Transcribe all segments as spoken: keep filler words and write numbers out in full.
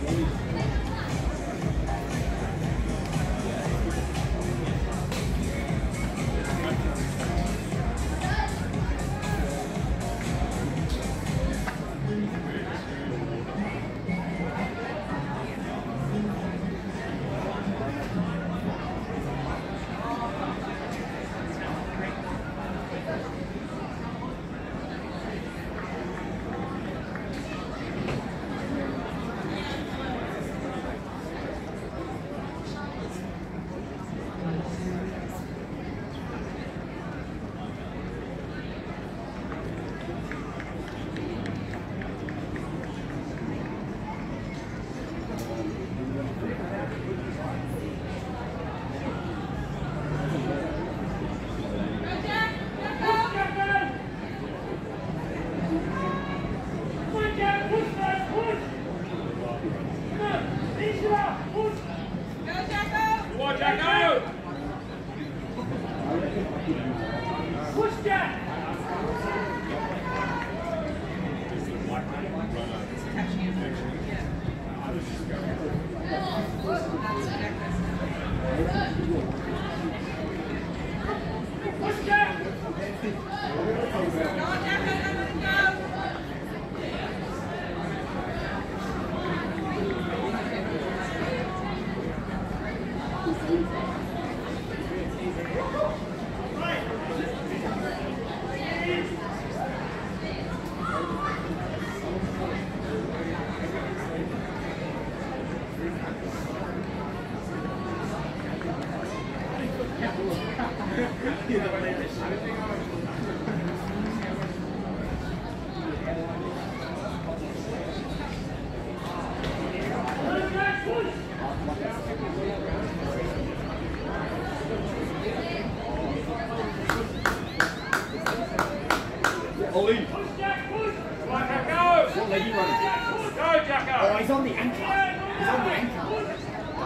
Ollie. Go, Jacko! What leg are you running? Go, Jacko! Oh, he's on the anchor. He's on the anchor.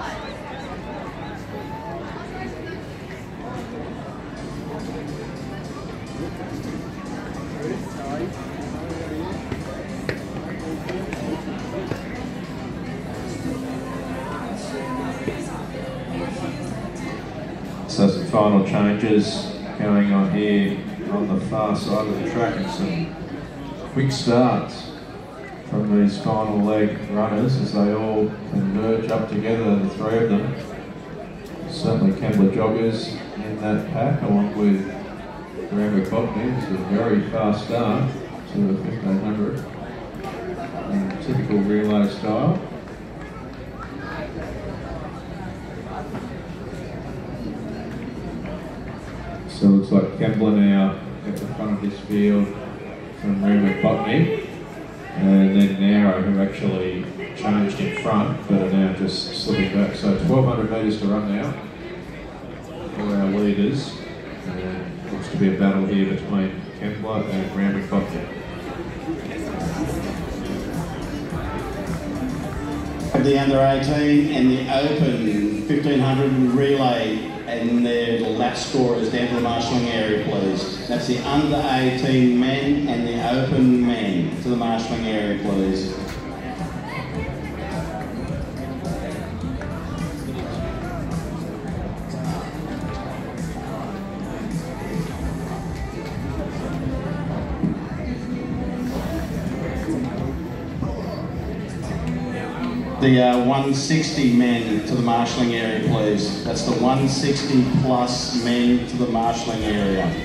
So some final changes going on here on the far side of the track, and some quick starts from these final leg runners as they all converge up together, the three of them. Certainly Kembla joggers in that pack, along with Graham Botany. It's a very fast start to the fifteen hundred in typical relay style. So it looks like Kembla now at the front of this field from Graham Botany, and then Nowra, who actually changed in front but are now just slipping back. So twelve hundred metres to run now for our leaders, and looks to be a battle here between Kembla and Graham Botany. The under eighteen and the open fifteen hundred relay, and their lap scorers down to the marshalling area, please. That's the under eighteen men and the open men to the marshalling area, please. The uh, one sixty men to the marshalling area, please. That's the one sixty plus men to the marshalling area.